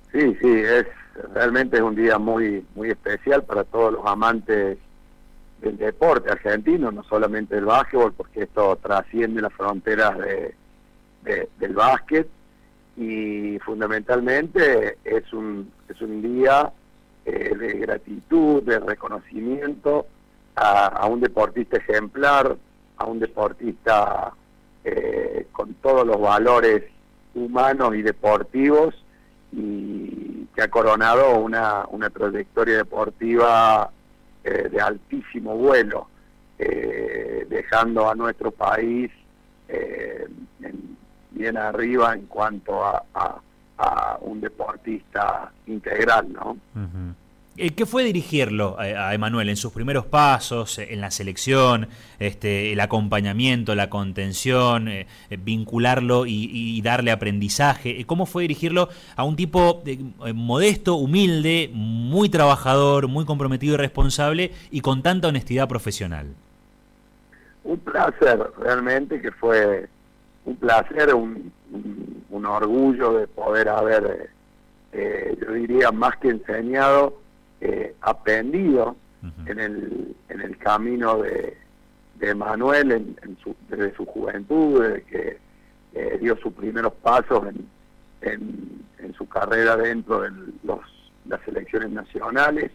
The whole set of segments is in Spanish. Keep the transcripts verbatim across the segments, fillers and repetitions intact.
Sí, sí, es realmente es un día muy muy especial para todos los amantes del deporte argentino, no solamente del básquetbol, porque esto trasciende las fronteras de, de, del básquet, y fundamentalmente es un es un día eh, de gratitud, de reconocimiento a, a un deportista ejemplar, a un deportista eh, con todos los valores humanos y deportivos, y que ha coronado una, una trayectoria deportiva eh, de altísimo vuelo, eh, dejando a nuestro país eh, en, bien arriba en cuanto a, a, a un deportista integral, ¿no? Uh-huh. ¿Qué fue dirigirlo a Emanuel en sus primeros pasos, en la selección, este, el acompañamiento, la contención, eh, vincularlo y, y darle aprendizaje? ¿Cómo fue dirigirlo a un tipo de, eh, modesto, humilde, muy trabajador, muy comprometido y responsable y con tanta honestidad profesional? Un placer, realmente, que fue un placer, un, un, un orgullo de poder haber, eh, yo diría, más que enseñado, Eh, aprendido uh-huh. en el en el camino de, de Emanuel en, en su, desde su juventud, desde que eh, dio sus primeros pasos en, en, en su carrera dentro de los, las selecciones nacionales.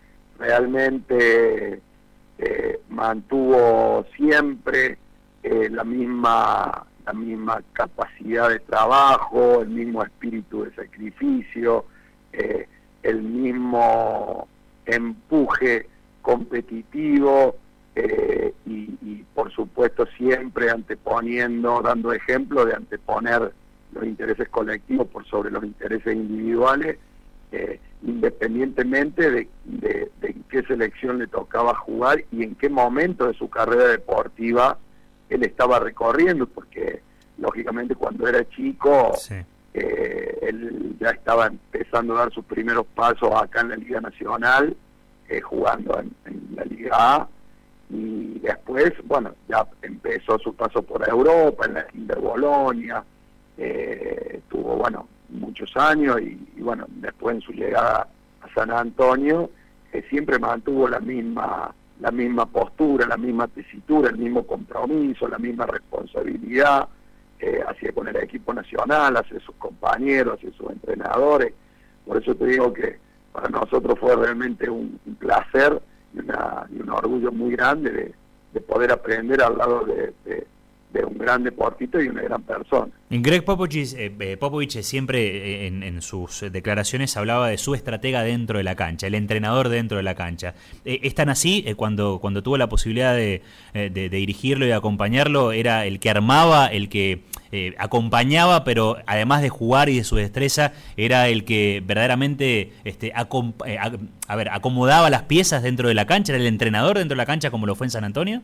Realmente eh, mantuvo siempre eh, la misma la misma capacidad de trabajo, el mismo espíritu de sacrificio, eh, el mismo empuje competitivo eh, y, y por supuesto siempre anteponiendo, dando ejemplo de anteponer los intereses colectivos por sobre los intereses individuales, eh, independientemente de, de, de en qué selección le tocaba jugar y en qué momento de su carrera deportiva él estaba recorriendo, porque lógicamente cuando era chico... Sí. Eh, él ya estaba empezando a dar sus primeros pasos acá en la Liga Nacional, eh, jugando en, en la Liga A, y después, bueno, ya empezó su paso por Europa, en la Kinder Bolonia, eh, tuvo, bueno, muchos años, y, y bueno, después en su llegada a San Antonio, eh, siempre mantuvo la misma, la misma postura, la misma tesitura, el mismo compromiso, la misma responsabilidad, Eh, hacia con el equipo nacional, hacia sus compañeros, hacia sus entrenadores. Por eso te digo que para nosotros fue realmente un, un placer y, una, y un orgullo muy grande de, de poder aprender al lado de, de, de un gran deportista y una gran persona. Greg Popovich, eh, Popovich siempre en, en sus declaraciones hablaba de su estratega dentro de la cancha, el entrenador dentro de la cancha. Eh, ¿Es tan así? Eh, cuando, cuando tuvo la posibilidad de, de, de dirigirlo y de acompañarlo, ¿era el que armaba, el que eh, acompañaba, pero además de jugar y de su destreza, era el que verdaderamente este, acom eh, a, a ver, acomodaba las piezas dentro de la cancha? ¿Era el entrenador dentro de la cancha como lo fue en San Antonio?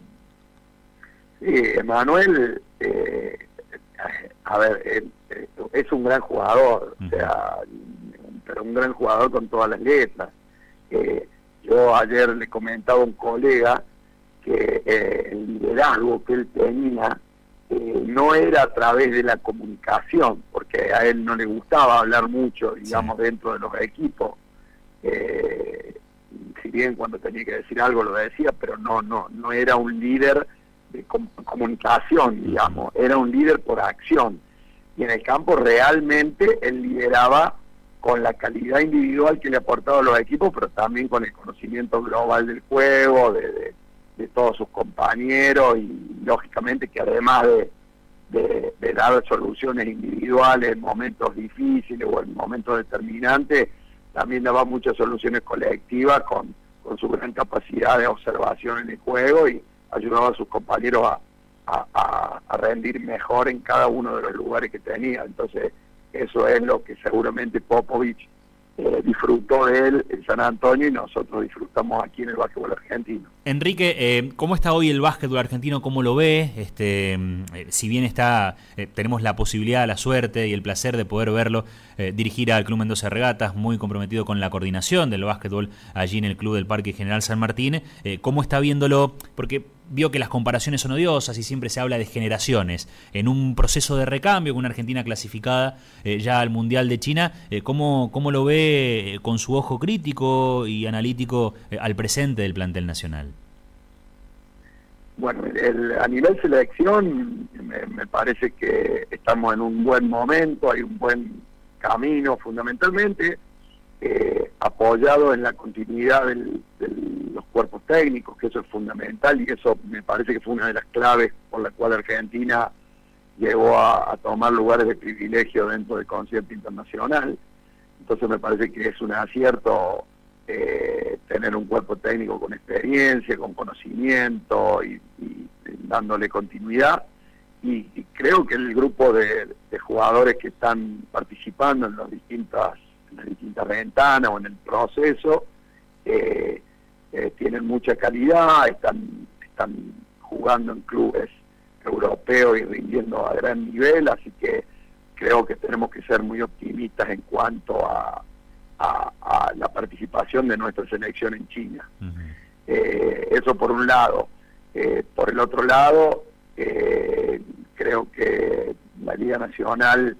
Sí, Emanuel... Eh, a ver, eh, eh, es un gran jugador, uh-huh. o sea, pero un gran jugador con todas las letras. Eh, yo ayer le comentaba a un colega que eh, el liderazgo que él tenía eh, no era a través de la comunicación, porque a él no le gustaba hablar mucho, digamos, sí. dentro de los equipos. Eh, si bien cuando tenía que decir algo lo decía, pero no, no, no era un líder de comunicación, digamos, era un líder por acción, y en el campo realmente él lideraba con la calidad individual que le aportaba a los equipos, pero también con el conocimiento global del juego, de, de, de todos sus compañeros, y lógicamente que además de, de, de dar soluciones individuales en momentos difíciles o en momentos determinantes, también daba muchas soluciones colectivas con, con su gran capacidad de observación en el juego, y ayudaba a sus compañeros a, a, a rendir mejor en cada uno de los lugares que tenía. Entonces eso es lo que seguramente Popovich eh, disfrutó de él en San Antonio, y nosotros disfrutamos aquí en el básquetbol argentino. Enrique, eh, ¿cómo está hoy el básquetbol argentino? ¿Cómo lo ve? Este, eh, si bien está, eh, tenemos la posibilidad, la suerte y el placer de poder verlo eh, dirigir al Club Mendoza Regatas, muy comprometido con la coordinación del básquetbol allí en el Club del Parque General San Martín, eh, ¿cómo está viéndolo? Porque vio que las comparaciones son odiosas y siempre se habla de generaciones. En un proceso de recambio, con una Argentina clasificada eh, ya al Mundial de China, eh, ¿cómo, ¿cómo lo ve con su ojo crítico y analítico eh, al presente del plantel nacional? Bueno, el, a nivel selección me, me parece que estamos en un buen momento, hay un buen camino fundamentalmente, eh, apoyado en la continuidad del, de los cuerpos técnicos, que eso es fundamental y eso me parece que fue una de las claves por la cual Argentina llegó a, a tomar lugares de privilegio dentro del concierto internacional. Entonces me parece que es un acierto eh, tener un cuerpo técnico con experiencia, con conocimiento y, y dándole continuidad. Y, y creo que el grupo de, de jugadores que están participando en, los distintas, en las distintas ventanas o en el proceso eh, eh, tienen mucha calidad, están, están jugando en clubes europeos y rindiendo a gran nivel, así que creo que tenemos que ser muy optimistas en cuanto a, a, a la participación de nuestra selección en China. Uh-huh. eh, eso por un lado. Eh, por el otro lado, eh, creo que la Liga Nacional,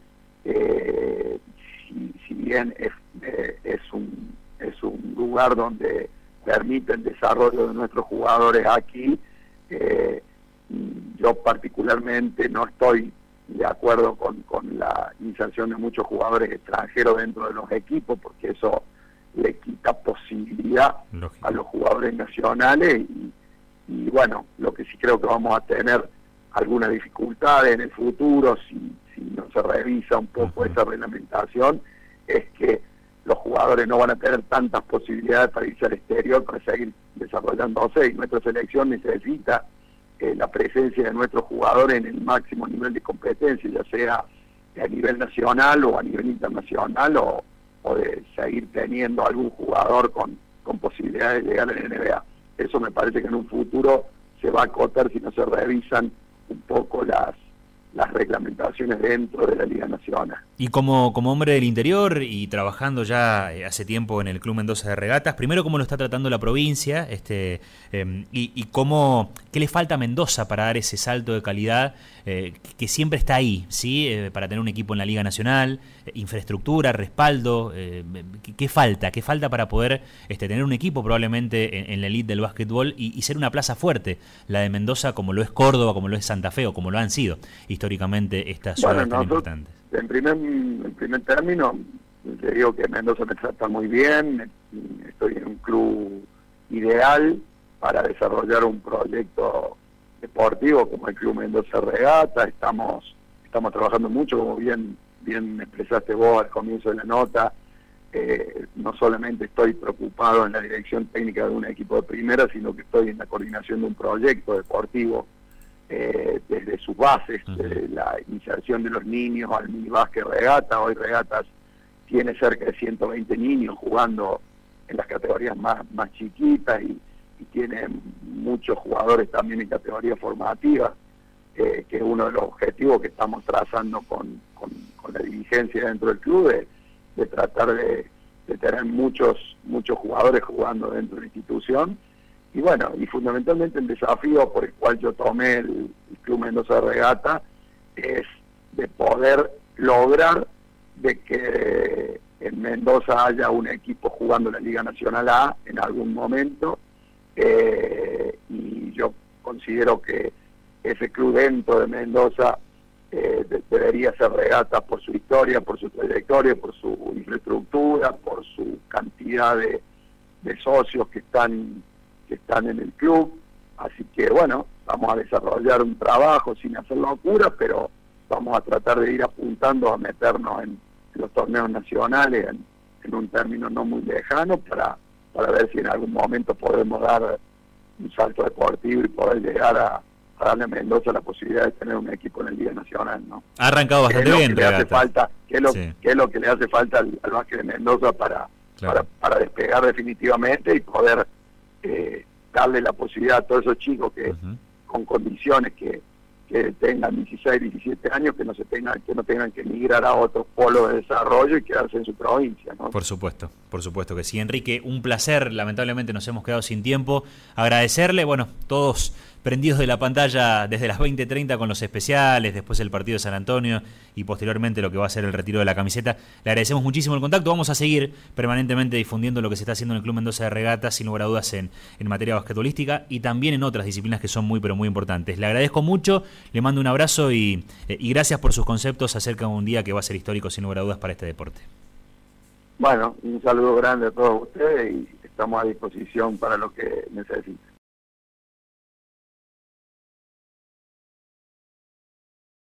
eh, si, si bien es, eh, es, un, es un lugar donde permite el desarrollo de nuestros jugadores aquí, eh, yo particularmente no estoy de acuerdo con, con la inserción de muchos jugadores extranjeros dentro de los equipos, porque eso le quita posibilidad Lógico. a los jugadores nacionales y, y bueno, lo que sí creo que vamos a tener algunas dificultades en el futuro si, si no se revisa un poco uh-huh. esa reglamentación, es que los jugadores no van a tener tantas posibilidades para irse al exterior para seguir desarrollándose, y nuestra selección necesita eh, la presencia de nuestros jugadores en el máximo nivel de competencia, ya sea a nivel nacional o a nivel internacional, o, o de seguir teniendo algún jugador con, con posibilidades de llegar a la N B A. Eso me parece que en un futuro se va a acotar si no se revisan un poco las las reglamentaciones dentro de la Liga Nacional. Y como, como hombre del interior y trabajando ya hace tiempo en el Club Mendoza de Regatas, primero, ¿cómo lo está tratando la provincia? este eh, y, y cómo qué le falta a Mendoza para dar ese salto de calidad eh, que siempre está ahí, ¿sí? Eh, para tener un equipo en la Liga Nacional, eh, infraestructura, respaldo, eh, ¿qué, ¿qué falta? ¿Qué falta para poder este, tener un equipo probablemente en, en la elite del básquetbol y, y ser una plaza fuerte, la de Mendoza, como lo es Córdoba, como lo es Santa Fe o como lo han sido históricamente estas ciudades bueno, tan importantes? En primer, en primer término, te digo que Mendoza me trata muy bien, estoy en un club ideal para desarrollar un proyecto deportivo como el Club Mendoza Regata. Estamos estamos trabajando mucho, como bien bien expresaste vos al comienzo de la nota. Eh, no solamente estoy preocupado en la dirección técnica de un equipo de primera, sino que estoy en la coordinación de un proyecto deportivo Eh, desde sus bases, uh-huh. desde la inserción de los niños al minibásquet Regata. Hoy Regatas tiene cerca de ciento veinte niños jugando en las categorías más, más chiquitas y, y tiene muchos jugadores también en categorías formativas, eh, que es uno de los objetivos que estamos trazando con, con, con la dirigencia dentro del club, de, de tratar de, de tener muchos, muchos jugadores jugando dentro de la institución. Y bueno, y fundamentalmente el desafío por el cual yo tomé el, el Club Mendoza de Regata es de poder lograr de que en Mendoza haya un equipo jugando la Liga Nacional A en algún momento, eh, y yo considero que ese club dentro de Mendoza eh, de, debería ser Regata por su historia, por su trayectoria, por su infraestructura, por su cantidad de, de socios que están que están en el club. Así que bueno, vamos a desarrollar un trabajo sin hacer locura, pero vamos a tratar de ir apuntando a meternos en, en los torneos nacionales en, en un término no muy lejano, para, para ver si en algún momento podemos dar un salto deportivo y poder llegar a, a darle a Mendoza la posibilidad de tener un equipo en la Liga Nacional, ¿no? Ha arrancado bastante bien, que le hace falta, ¿qué es lo, sí. qué es lo que le hace falta al, al básquet de Mendoza para, claro. para, para despegar definitivamente y poder Eh, darle la posibilidad a todos esos chicos que uh-huh. con condiciones que, que tengan dieciséis, diecisiete años, que no se tengan que no tengan que emigrar a otros polos de desarrollo y quedarse en su provincia, ¿no? Por supuesto, por supuesto que sí. Enrique, un placer. Lamentablemente nos hemos quedado sin tiempo. Agradecerle, bueno, todos prendidos de la pantalla desde las veinte treinta con los especiales, después el partido de San Antonio y posteriormente lo que va a ser el retiro de la camiseta. Le agradecemos muchísimo el contacto. Vamos a seguir permanentemente difundiendo lo que se está haciendo en el Club Mendoza de Regatas, sin lugar a dudas en, en materia basquetbolística y también en otras disciplinas que son muy pero muy importantes. Le agradezco mucho, le mando un abrazo y, y gracias por sus conceptos acerca de un día que va a ser histórico sin lugar a dudas para este deporte. Bueno, un saludo grande a todos ustedes y estamos a disposición para lo que necesiten.